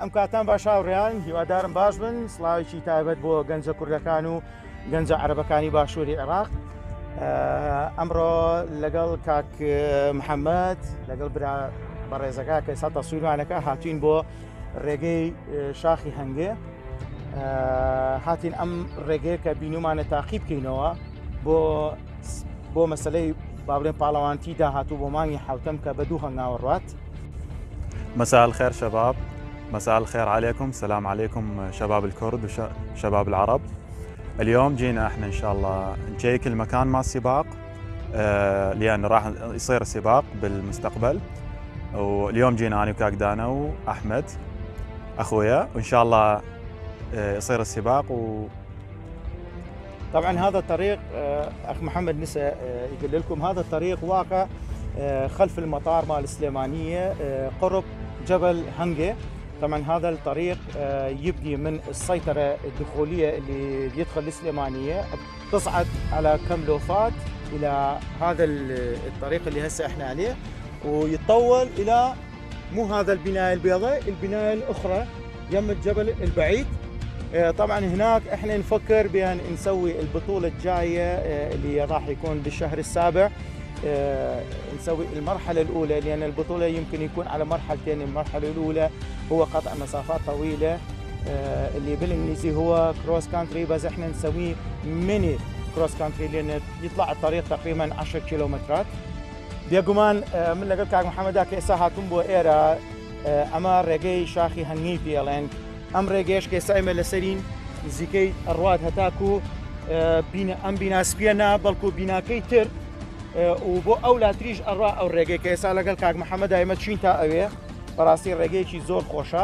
کاتان باش هاوڕێیان هیوادارم باش بن سڵاوێکی تایبەت بۆ گەنجە کوردەکان و گەنجە عەرەبەکانی باشووری عێراق. ئەمڕۆ لەگەڵ کاک محەممەد لەگەڵ برا بەڕێزەکە کە ئێستا تەسویرمانەکە هاتوین بۆ ڕێگەی شاخی هەنگێ. هاتین ئەم ڕێگەیە کە بینومانە تاقی بکەینەوە بۆ مەسلەی بابلين باڵەوانتی داهاتوو بۆ مانگی حوتەم کە بە دوو هەنگاوەڕات. مساء الخير شباب، مساء الخير عليكم، السلام عليكم شباب الكرد وشباب العرب. اليوم جينا احنا ان شاء الله نشيك المكان مال السباق، لان راح يصير سباق بالمستقبل، واليوم جينا انا وكاك دانا واحمد اخويا، وان شاء الله يصير السباق. طبعا هذا الطريق اخ محمد نسى يقول لكم هذا الطريق واقع خلف المطار مال السليمانيه قرب جبل هنجة. طبعا هذا الطريق يبدي من السيطره الدخوليه اللي يدخل السليمانيه، تصعد على كم لوفات الى هذا الطريق اللي هسه احنا عليه، ويتطول الى مو هذا البنايه البيضاء، البنايه الاخرى يم الجبل البعيد. طبعا هناك احنا نفكر بان نسوي البطوله الجايه اللي راح يكون بالشهر السابع، نسوي المرحله الاولى، لان البطوله يمكن يكون على مرحلتين. المرحله الاولى هو قطع مسافات طويله اللي بالانجليزي هو كروس كانتري، بس احنا نسويه ميني كروس كانتري لان يطلع الطريق تقريبا 10 كيلومترات. بيقومان من لقل كاك محمد كيسا هاتون بو ايرا اما رقي شاخي هنگي بيلين ام رقيش كيسا ايما لسرين زيكي الرواد هتاكو بينا سبينا بلكو بينا كيتر وبو اولا تريج الرا او رقي كيسا لقل كاك محمد ايما تشين تا اويه براسي رقي شي زور خوشا.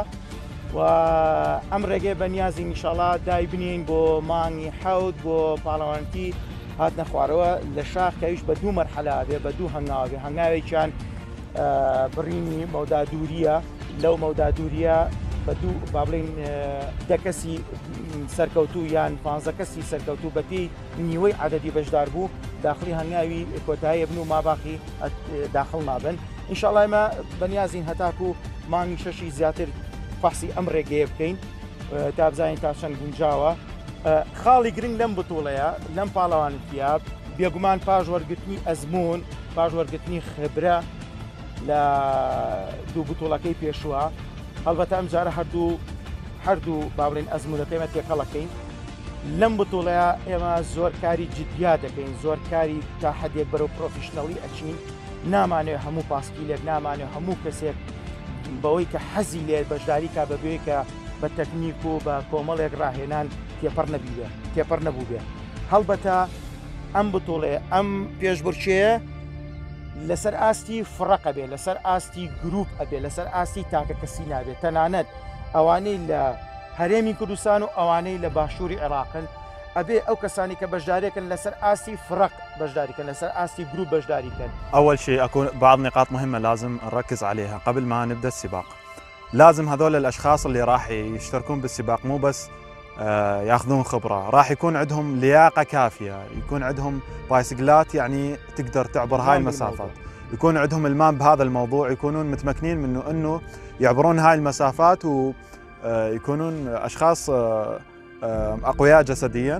وام رقي بنيازي ان شاء الله دايبنين بو ماني حود بو بالوانتي هاتنا خواروا لشاخ كيش بدو مرحله بدو هنگاوي كان بريني مودا دوريا لو مودا دوريا بدو بابلين دكسي سركوتو يان 15 كسي سركوتو بتي نيوي عددي بجدار بو داخلي هنگاوي كوتاي بنو ما باقي داخل ما بن ان شاء الله ما بنيازين هتاكو ماني ششي زياتر فحصي امر جيبكين تابزاين تاشن گونجاوا خاڵی گرنگ لەم بتوڵەیە لەم پاڵەوانتیە بێگومان پاش وەرگرتنی ئەزمون، پاش وەرگرتنی خبرە لە دوو بتوڵەکەی پێشووە. هەڵبەتە ئەم جارە هەردوو بابڵین ئەزمونەکەیمە تێکەڵەکەین. لەم بتوڵەیە ئێمە زۆر کاری جدیا دەکەین، زۆر کاری تا حەدێک بەرەو پرۆفیشنەڵی ئەچین. نامانوێت هەموو پاسکیلێک، نامانوێت هەموو کەسێک بەوەی کە حەزی لێ بەشداری کا بەبێ کە بە تەکنیک و بە کۆمەڵێک ڕاهێنان تێپەڕ نەبوو بێ. هەڵبەتە ئەم بتوڵێ ئەم پێشبڕچێە لەسەر ئاستی فڕەقە بێ، لەسەر ئاستی گروپ ئەبێ، لەسەر ئاستی تاکە کەسی نابێت. تەنانەت ئەوانەی لە هەرێمی کوردستان و ئەوانەی لە باشووری عێراقن ئەبێ ئەو کەسانی کە بەشداریەکەن لەسەر ئاستی فڕق بەشداریکەن، لەسەر ئاستی گروپ بەشداریکەن. أول شيء أكون بعض نقاط مهمة لازم نركز عليها قبل ما نبدأ السباق. لازم هذول الأشخاص اللي راح يشتركون بالسباق مو بس ياخذون خبرة، راح يكون عندهم لياقة كافية، يكون عندهم بايسكلات يعني تقدر تعبر هاي المسافات، يكون عندهم المام بهذا الموضوع، يكونون متمكنين منه انه يعبرون هاي المسافات، ويكونون اشخاص اقوياء جسديا.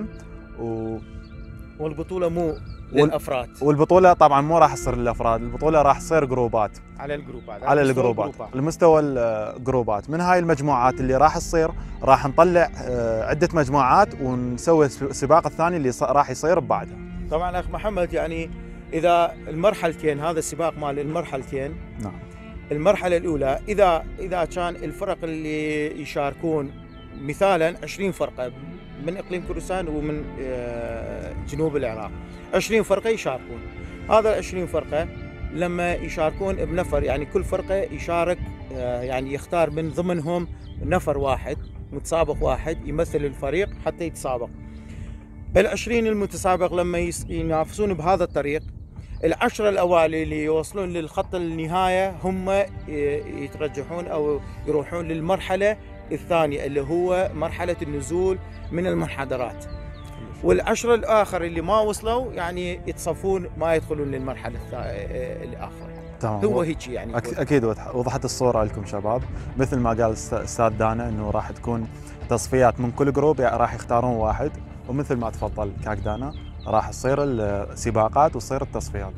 والبطولة مو للافراد، والبطولة طبعا مو راح تصير للافراد، البطولة راح تصير جروبات على الجروبات المستوى الجروبات. من هاي المجموعات اللي راح تصير راح نطلع عدة مجموعات ونسوي السباق الثاني اللي راح يصير بعدها. طبعا اخ محمد يعني اذا المرحلتين، هذا السباق مال المرحلتين. نعم. المرحلة الأولى إذا كان الفرق اللي يشاركون مثالا 20 فرقة من إقليم كردستان ومن جنوب العراق، 20 فرقة يشاركون. هذا 20 فرقة لما يشاركون بنفر، يعني كل فرقة يشارك يعني يختار من ضمنهم نفر واحد متسابق واحد يمثل الفريق حتى يتسابق. ال20 المتسابق لما ينافسون بهذا الطريق، ال10 الأوائل اللي يوصلون للخط النهاية هم يترجحون أو يروحون للمرحلة الثانية اللي هو مرحلة النزول من المنحدرات. وال10 الآخر اللي ما وصلوا يعني يتصفون ما يدخلون للمرحلة الآخرة. تمام. هو هيك يعني. اكيد وضحت الصوره لكم شباب. مثل ما قال استاذ دانا انه راح تكون تصفيات من كل جروب، يعني راح يختارون واحد، ومثل ما تفضل كاك دانا راح تصير السباقات وتصير التصفيات.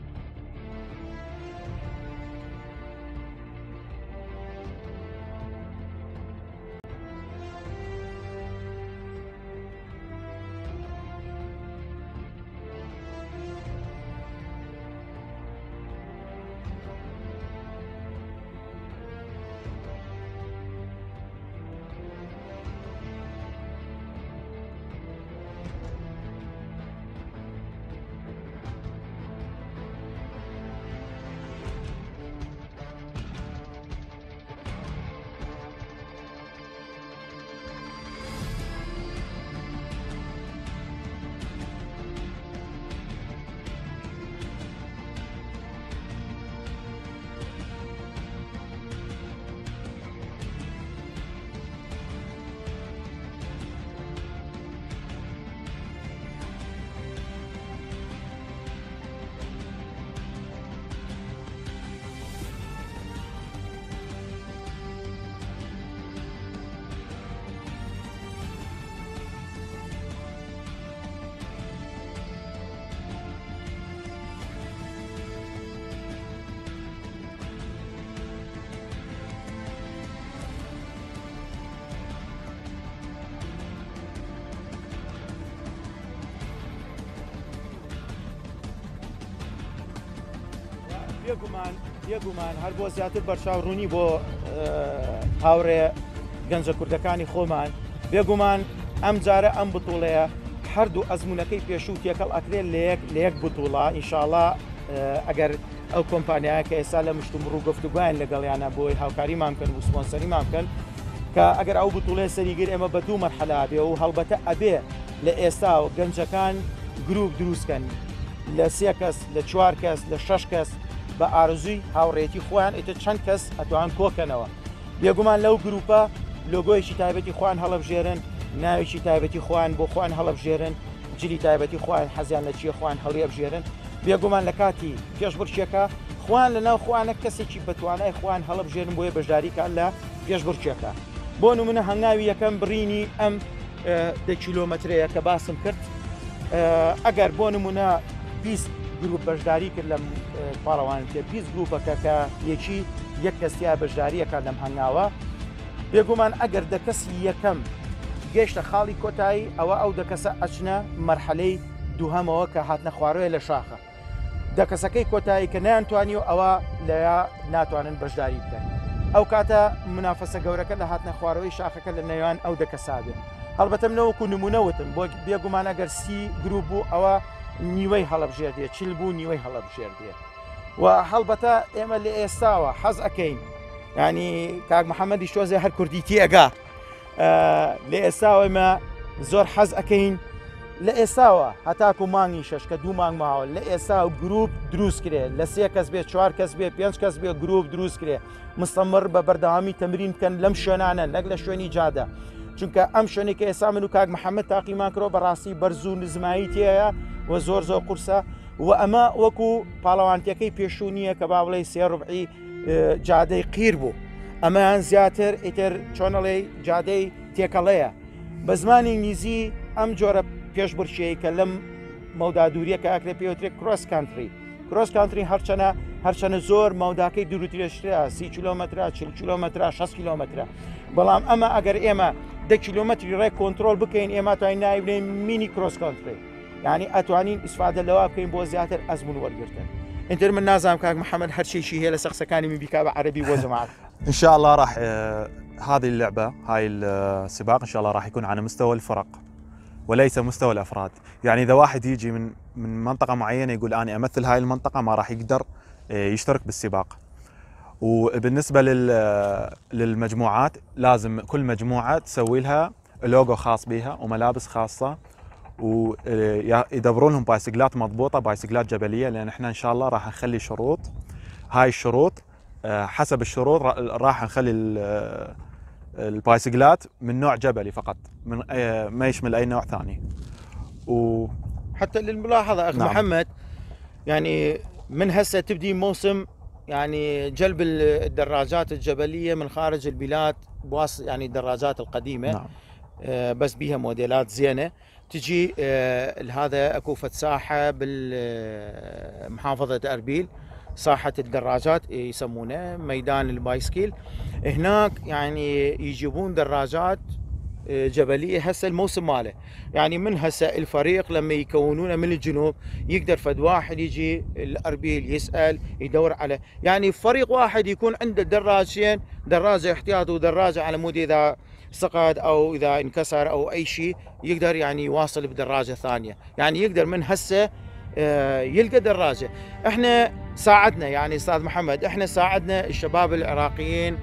بێگومان هەر بۆ زیاتر بەرچاوڕوونی بۆ هاوڕێ گەنجە کوردەکانی خۆمان، بێگومان ئەم جارە ئەم بتوڵەیە هەردوو ئەزمونونەکەی پێشوو تێکەڵ ئەکرێت لە یەک بتوڵە ئینشاءڵڵا ئەگەر ئەو کۆمپانیایە کە ئێستا لە مشتوم ڕوو گفتوگویان لەگەڵیانە بۆی هاوکاریمان بکەن و سپۆنسەریمان بکەن کە ئەگەر ئەو بتوڵێ سەریگر ئێمە بە دوو مەرحەلا بێ و هەڵبەتە ئەبێ لە ئێستا و گەنجەکان گروپ دروستکەن لە 3 کەس لە 4 کەس لە 6 کەس بە ئارزووی هاوڕێتی خۆیان ئیتر چەند کەس ئەتوان کۆکەنەوە. بێگومان لەو گروپە لۆگۆیەکی تایبەتی خۆیان هەڵەبژێرن، ناوێکی تایبەتی خۆیان بۆ خۆیان هەڵەبژێرن، جلی تایبەتی خۆیان حەزیان لە چیە خۆیان هەڵیەبژێرن. بێگومان لە کاتی پێشبڕکێکە خۆیان لەناو خۆیانە کەسێکی بەتوانای خۆیان هەڵەبژێرن بۆیە بەشداریکان لە پێشبڕکێکە. بۆ نمونە هەنگاوی یەکەم بڕینی ئەم 10 کیلۆمەترەیە کە باسم کرد، ئەگەر بۆ نمونە 20 گروپ بەشداری کرد لەم پاڵەوان پێ 20 گروپەکە کە یەکی یەک کەسیا بەشداریەکە لەم هەنگاوە، بێگومان ئەگەر دەکەسی یەکەم گەیشتە خاڵی کۆتایی ئەوە ئەو دەکەسە ئەچنە مەرحەلەی دووهەمەوە کە هاتنە خوارۆیە لە شاخە. دەکەسەکەی کۆتایی کە نەیانتوانی و ئەوە لەیە ناتوانن بەشداری بکەن. ئەو کاتە منافەسە گەورەکە لە هاتنە خوارەوەی شاخەکە لە نێوان ئەو دەکەسابێت. هەڵبەتەم نەوەکو نمونەوتم بۆ بێگومان ئەگەر 30 گروپ بوو ئەوە نیوەی هەڵەبژێردێ، چل بوو نیوەی هەڵەبژێردێ. و هەڵبەتە ئێمە لە ئێستاوە حەز ئەەکەین، ینی کاک محەممەدی شۆزێ هەر کوردیتی ئەگا لە ئێستاوە ئێمە زۆر حەز ئەەکەین لە ئێستاوە هەتاکو مانگی شەش کە 2 مانگ ماوە لە ئێستا و گروپ دروست کرێ، لە 3 کەس بێت 4 کەس بێ 5 کەس بێ گروپ دروست کرێ، مستەمر بە بەردەوامی تەمرین بکەن لەم شوێنانە نەک لە شوێنی جادە. چونکە ئەم شوێنی کە ئێستا من و کاک محەممەد تاقیمان کرۆ بەڕاستی بەرز و نزمایی تێیە و زۆر قورسە و ئەمە وەکو پاڵەوانتیەکەی پێشوو نییە کە با بڵێ 3 ڕوبعی جادەی قیر بوو، ئەمەیان زیاتر ئیتر چۆنەڵێ جادەی تێکەڵەیە. بە زمانی ئینگلیزی ئەم جۆرە پێشبڕکێی کە لەم مەودا دووریە کە ئاکرێ پێوترێت کڕۆس کانتری. کڕۆس کانتری هەرچەنە زۆر مەوداکەی دوورترێشترا 30 کیلۆمەترە 40 کیلۆمەترە 6 کیلۆمەترە، بەڵام ئەمە ئەگەر ئێمە 10 کیلۆمەتری ڕێک کۆنتترۆل بکەین ئێمە توانین نایبنین مینی کڕۆس کانتری، یعنی ئەتوانین ئیسفادە لەوە بکەین بۆ زیاتر ئەزمون وەرگرتن. ئینتر من نازانم کاک محەممەد هەرچێکی هەیە لە سەقسەکانی من بیکا بە عەربی بۆ جەماعەت. ان شاء الله راح هذه اللعبه هاي السباق ان شاء الله راح يكون على مستوى الفرق وليس مستوى الافراد. يعني اذا واحد يجي من منطقه معينه يقول انا امثل هاي المنطقه ما راح يقدر يشترك بالسباق. وبالنسبه للمجموعات لازم كل مجموعه تسوي لها لوجو خاص بها وملابس خاصه ويدبرون لهم بايسكلات مضبوطه، بايسكلات جبليه، لان احنا ان شاء الله راح نخلي شروط. هاي الشروط حسب الشروط راح نخلي البايسكلات من نوع جبلي فقط، من ما يشمل اي نوع ثاني. حتى للملاحظه اخ نعم. محمد، يعني من هسه تبدي موسم يعني جلب الدراجات الجبليه من خارج البلاد يعني الدراجات القديمه. نعم. بس بيها موديلات زينه تجي. هذا اكو فد ساحه بالمحافظه اربيل، ساحه الدراجات يسمونه ميدان البايسكل. هناك يعني يجيبون دراجات جبليه هسه الموسم ماله، يعني من هسه الفريق لما يكونونه من الجنوب يقدر فد واحد يجي الاربيل يسال يدور على، يعني فريق واحد يكون عنده دراجتين، دراجه احتياط ودراجه على مود اذا سقط او اذا انكسر او اي شيء يقدر يعني يواصل بدراجه ثانيه، يعني يقدر من هسه يلقى دراجه. احنا ساعدنا يعني استاذ محمد، احنا ساعدنا الشباب العراقيين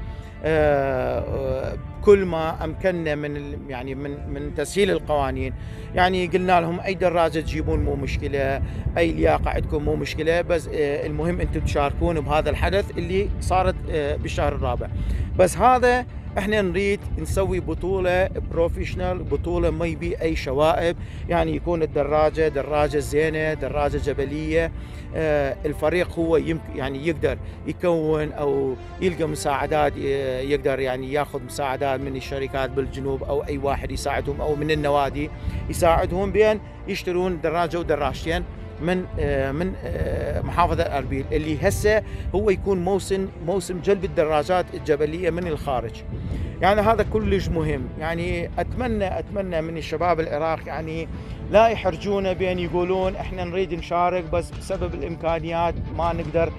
كل ما امكننا من يعني من تسهيل القوانين. يعني قلنا لهم اي دراجه تجيبون مو مشكله، اي لياقه عندكم مو مشكله، بس المهم انتم تشاركون بهذا الحدث اللي صارت بالشهر الرابع. بس هذا احنا نريد نسوي بطوله بروفيشنال، بطوله ما يبي اي شوائب، يعني يكون الدراجه دراجه زينه، دراجه جبليه. الفريق هو يعني يقدر يكون او يلقى مساعدات، يقدر يعني ياخذ مساعدات من الشركات بالجنوب او اي واحد يساعدهم او من النوادي يساعدهم بين يشترون دراجه ودراجتين من محافظة أربيل، اللي هسه هو يكون موسم جلب الدراجات الجبلية من الخارج. يعني هذا كلش مهم. يعني أتمنى من الشباب العراق يعني لا يحرجونا بين يقولون احنا نريد نشارك بس بسبب الإمكانيات ما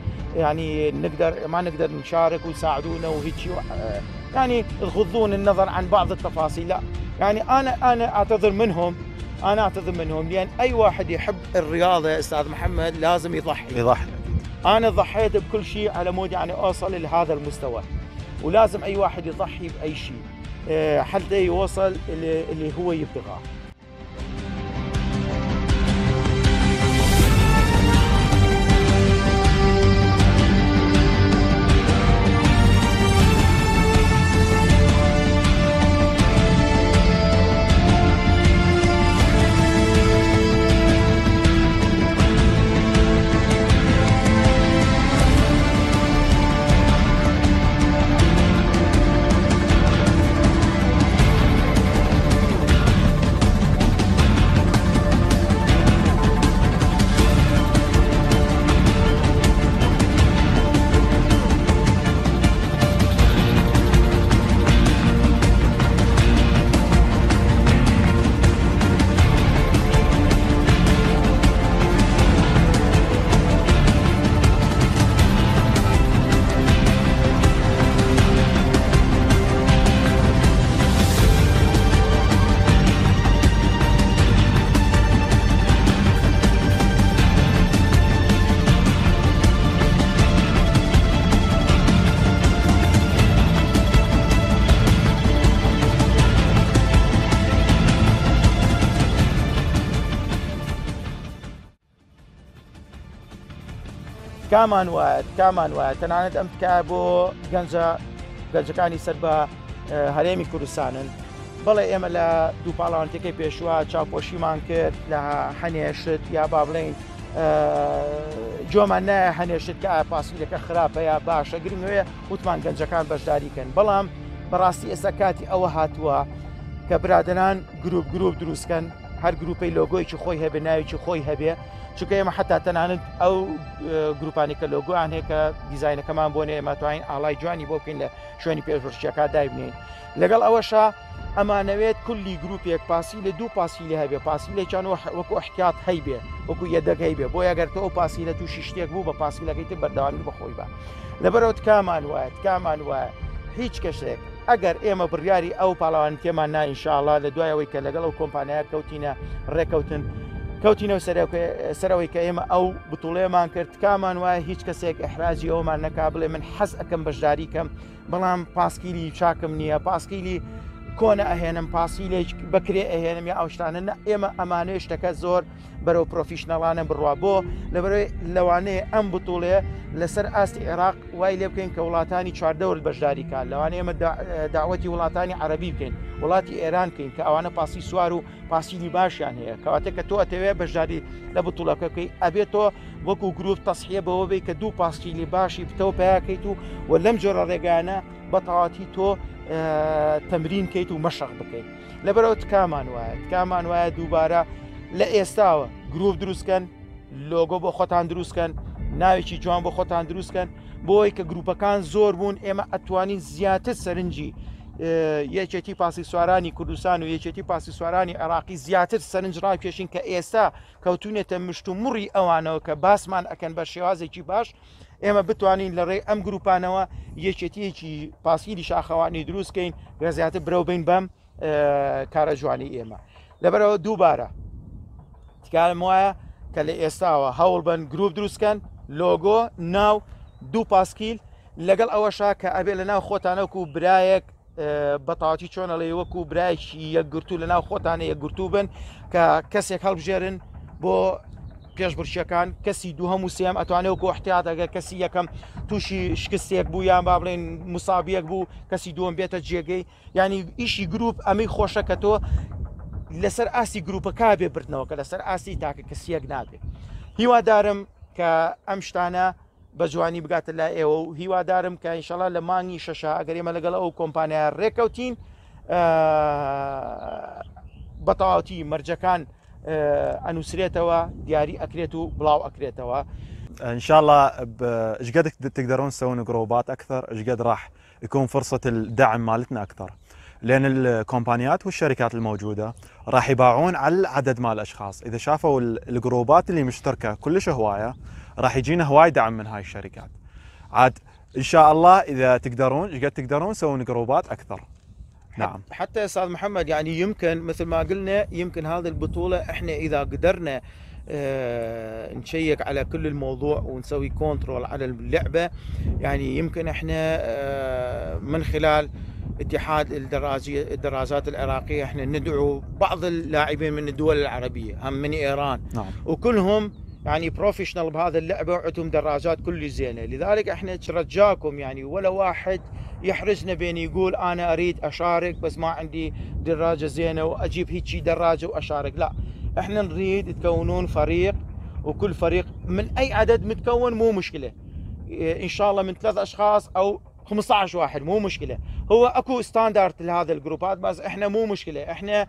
نقدر نشارك ويساعدونا وهيك، يعني يغضون النظر عن بعض التفاصيل. لا، يعني أنا أعتذر منهم لأن أي واحد يحب الرياضة أستاذ محمد لازم يضحي. أنا ضحيت بكل شيء على مود يعني أوصل لهذا المستوى، ولازم أي واحد يضحي بأي شيء حتى يوصل اللي هو يبتغاه. كمان وقت أنا أمت كابو جنجا كاني سربا هريمي كردستان بلا إملا دو بالانتي كي بيشوا تشابوشي مانكر لا حنيشت يا بابلين جومانا حنيشت كاباسي لك خرابة يا باشا قرينوية وتمان جنجا كان بجداري كان بلام براستي إساكاتي أو هاتوا كبرادنان جروب دروس كان هر جروبي لوگوی چه خوی هبه ناوی چه خوی هبه چون ما حتى تناند او جروبانی که لوگو عن هيك ديزاين كمان بونه ما توين على جواني بوكين شوني بيرفرشيا كا دايبنين لقال اوشا اما نويت كل جروب يك باسيله دو باسيله هبه باسيله كانوا وكو احتياط هيبه وكو يدك هيبه بو اگر تو باسيله تو ششتيك بو باسيله كي تبردوان بخوي با لبروت كمان و هیچ کەسێک ئەگەر ئێمە بڕیاری ئەو پاڵەوانیتێمان نا ئینشاءڵڵا لە دوایەوەی کە لەگەڵ ئەو کۆمپانیایە کەوتینە سەرەوەی کە ئێمە ئەو بتوڵێمان کرد کامان وایە هیچ کەسێک ئەحراجی ئەومان نەکا بڵێ من حەز ئەەکەم بەشداری کەم بەڵام پاسکیلی چاکم نییە پاسکیلی کۆنە ئەهێنم پاسی لێ بکرێ ئەهێنم یا ئەو شتانە نە ئێمە ئەمانەیە شتەکە زۆر بەرەو پرۆفیشنەڵانە بڕوا بۆ لەبەرەوەی لەوانەیە ئەم بتوڵەیە لەسەر ئاستی عێراق وای لێ بکەین کە وڵاتانی چواردەوەرت بەشداری کات لەوانەیە ئێمە داوەتی وڵاتانی عەرەبی بکەین وڵاتی ئێران بکەین کە ئەوانە پاسی سوار و پاسیلی باشیان هەیە کەواتە کە تۆ ئەتەوێت بەشداری لە بتوڵەکە بکەی ئەبێت تۆ وەکو گرۆپ تەسحیە بەوە بێ کە دوو پاسیلی باشی بتەوە پیاکەیت و لەم جۆرە ڕێگانە بەتەواتی تۆ تەمرین کەیت و مەشق بکەیت لەبەرەوە تکامان وایە دووبارە لە ئێستاوە گرۆپ دروستکەن لۆگۆ بۆ خۆتان دروستکەن ناوێکی جوان بۆ خۆتان دروستکەن بۆی کە گروپەکان زۆر بوون ئێمە ئەتوانین زیاتر سەرنجی یەکێتی پاسی سوارانی کوردستان و یەکێتی پاسی سوارانی عێراقی زیاتر سەرنج ڕاکێشین کە ئێستا کەوتونێتە مشت و مڕی ئەوانەوە کە باسمان ئەکەن بە شێوازێکی باش ئێمە بتوانین لە ڕێی ئەم گروپانەوە یەکێتیەکی پاسیلی شاخەوانی دروستکەین گە زیاتر برەو بین بەم کارە جوانی ئێمە لەبەرەوە دووبارە تکارم وایە کە لە ئێستاوە هەوڵ بن گرروپ دروستکەن لۆگۆ ناو دوو پاسکیل لەگەڵ ئەوەشا کە ئەبێ لە ناو خۆتانەوەکو برایەک بەتاواتی چۆنە لە وەکو برایکی یەکگرتو لە ناو خۆتانە یەکگرتو بن کە کەسێک هەڵبژێرن بۆ پێشبڕشیەکان کەسی دوو هەموو سێم ئەتوانێت وەکو احتیاطەگە کەسی یەکەم تووشی شکستێک بوو یان با بڵێن موسابیەک بوو کەسی دووەم بێتە جێگەی ینی ئیشی گروپ ئەمەی خۆشە کە تۆ لەسەر ئاستی گروپەکە بێ بردنەوە کە لەسەر ئاستی تاکە کەسیەک نابێت هیوادارم کە ئەم شتانە بە جوانی بگاتە لای ئێوە و هیوادارم کە ئینشەڵا لە مانگی شەشە ئەگەر ئێمە لەگەڵ ئەو کۆمپانیا ڕێکەوتین بەتەواوەتی مەرجەکان ئەنووسرێتەوە دیاری ئەکرێت و بڵاو ئەکرێتەوە ان شاء الله ايش قد تقدرون تسوون جروبات اكثر ايش قد راح يكون فرصه الدعم مالتنا اكثر لان الكومبانيات والشركات الموجوده راح يباعون على عدد مال الاشخاص اذا شافوا الجروبات اللي مشتركه كلش هوايه راح يجينا هواي دعم من هاي الشركات عاد ان شاء الله اذا تقدرون ايش قد تقدرون تسوون جروبات اكثر نعم حتى استاذ محمد يعني يمكن مثل ما قلنا يمكن هذه البطوله احنا اذا قدرنا نشيك على كل الموضوع ونسوي كنترول على اللعبه يعني يمكن احنا من خلال اتحاد الدراجات العراقيه احنا ندعو بعض اللاعبين من الدول العربيه هم من ايران نعم. وكلهم يعني بروفيشنال بهذا اللعبه وعندهم دراجات كل زينه لذلك احنا نرجاكم يعني ولا واحد يحرجنا بين يقول انا اريد اشارك بس ما عندي دراجه زينه واجيب هيك دراجه واشارك لا احنا نريد تكونون فريق وكل فريق من اي عدد متكون مو مشكله ان شاء الله من 3 اشخاص او 15 واحد مو مشكله هو اكو ستاندرد لهذا الجروبات بس احنا مو مشكله احنا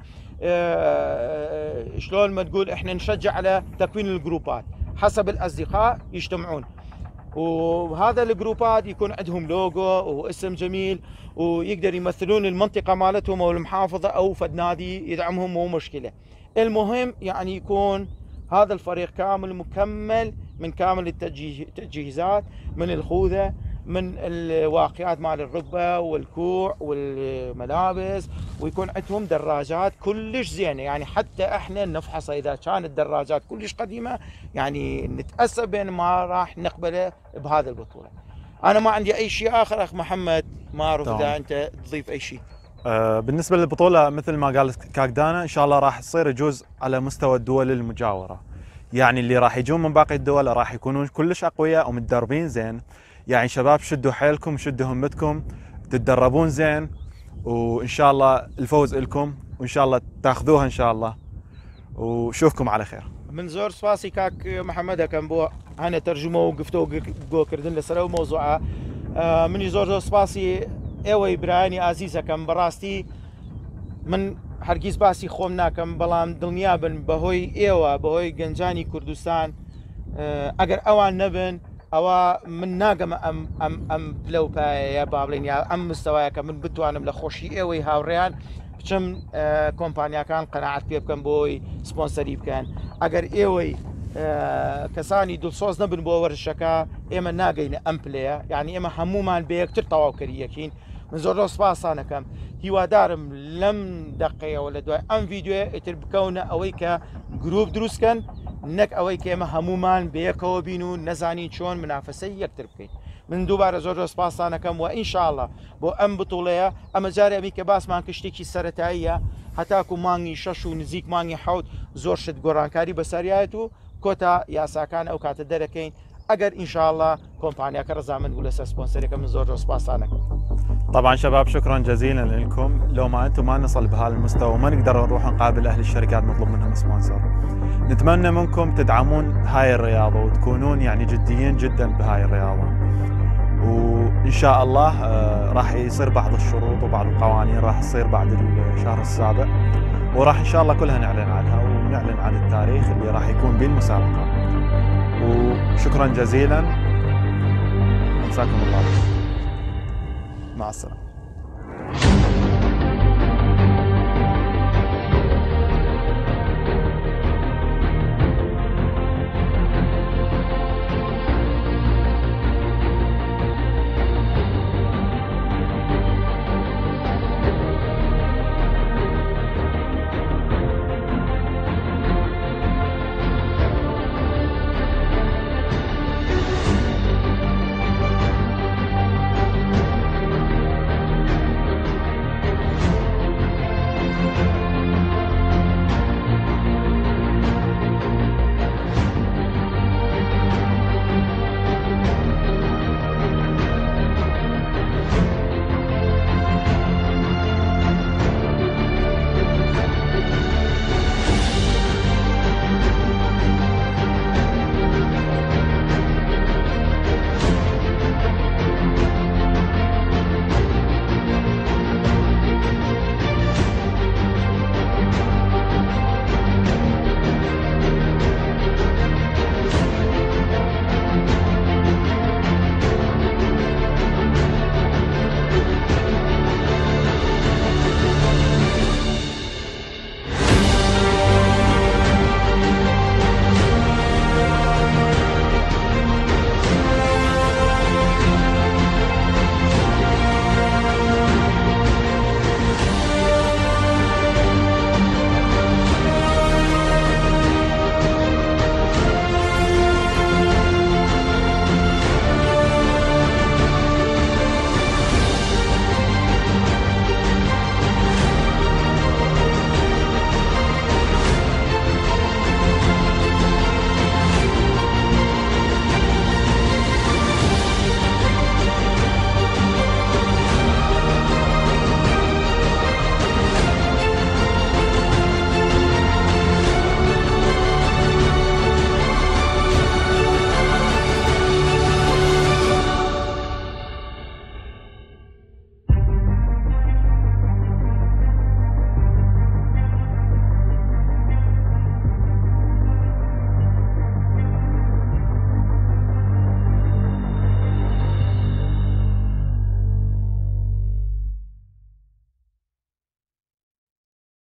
شلون ما تقول احنا نشجع على تكوين الجروبات حسب الاصدقاء يجتمعون وهذا الجروبات يكون عندهم لوجو واسم جميل ويقدر يمثلون المنطقه مالتهم او المحافظه او فد نادي يدعمهم مو مشكله المهم يعني يكون هذا الفريق كامل مكمل من كامل التجهيزات من الخوذه من الواقيات مال الركبه والكوع والملابس ويكون عندهم دراجات كلش زينه يعني حتى احنا نفحص اذا كانت الدراجات كلش قديمه يعني نتاسف بين ما راح نقبله بهذه البطوله. انا ما عندي اي شيء اخر اخ محمد ما اعرف اذا انت تضيف اي شيء. بالنسبه للبطوله مثل ما قال كاكدانا ان شاء الله راح تصير يجوز على مستوى الدول المجاوره يعني اللي راح يجون من باقي الدول راح يكونون كلش اقوياء ومتدربين زين يعني شباب شدوا حيلكم شدوا همتكم تتدربون زين وان شاء الله الفوز لكم وان شاء الله تاخذوها ان شاء الله وشوفكم على خير. من زور سپاسی کاک محمد کەم بۆ هەنە تەرجمە و گفتەوە گۆکردن لەسەر ئەو مۆزوعە منی زۆر سپاسی ئێوەی برایانی ئازیزەکەم بەڕاستی من هەرگیز باسی خۆم ناکەم بەڵام دڵنیا بن بەهۆی ئێوە بەهۆی گەنجانی کوردستان ئەگەر ئەوان نەبن ئەوە من ناگەمە ئەم پلەپایە با بڵێن یا ئەم مستەوایە کە من بتوانم لە خۆشی ئێوەی هاوڕێیان بچم کۆمپانیاکان قەناعەت پێ بکەم بۆی سپۆنسەری بکەن ئەگەر ئێوەی کەسانی دڵسۆز نەبن بۆ وەرزشەکە ئێمە ناگەینە ئەم پلەیە یعنی ئێمە هەمومان بە یەکتر تەواوکەری یەکین من زۆر سپاسانەکەم هیوادارم لەم دەقەیەوە لە دوای ئەم ڤیددیوە ئیتر بکەونە ئەوەی کە گرروپ دروستکەن نەک ئەوەی کە ئێمە هەمومان بەیەکەوە بین و نەزانین چۆن منافەسەی یەکتر بکەین من دووبارە زۆر سپاسانەکەم و ئینشاءڵڵا بۆ ئەم بتوڵەیە ئەمە جارێ ئەمی کە باسمان کشتێکی سەرەتاییە هەتاکو مانگی 6 و نزیک مانگی 7 زۆر شت گۆڕانکاری بەسەریایەت و کۆتا یاساکان ئەو کاتە دەرەکەین ئەگەر ئینشاءڵڵا کۆمپانیاکە ڕزامند بوو لەسەر سپۆنسەرەکە من زۆر سپاسانەکەم. طبعا شباب شكرا جزيلا لكم، لو ما انتم ما نصل بهذا المستوى وما نقدر نروح نقابل اهل الشركات نطلب منهم سبونسر. نتمنى منكم تدعمون هاي الرياضه وتكونون يعني جديين جدا بهاي الرياضه، وان شاء الله راح يصير بعض الشروط وبعض القوانين راح تصير بعد الشهر السابع، وراح ان شاء الله كلها نعلن عنها ونعلن عن التاريخ اللي راح يكون به المسابقه. وشكرا جزيلا، مساكم الله، مع السلامه.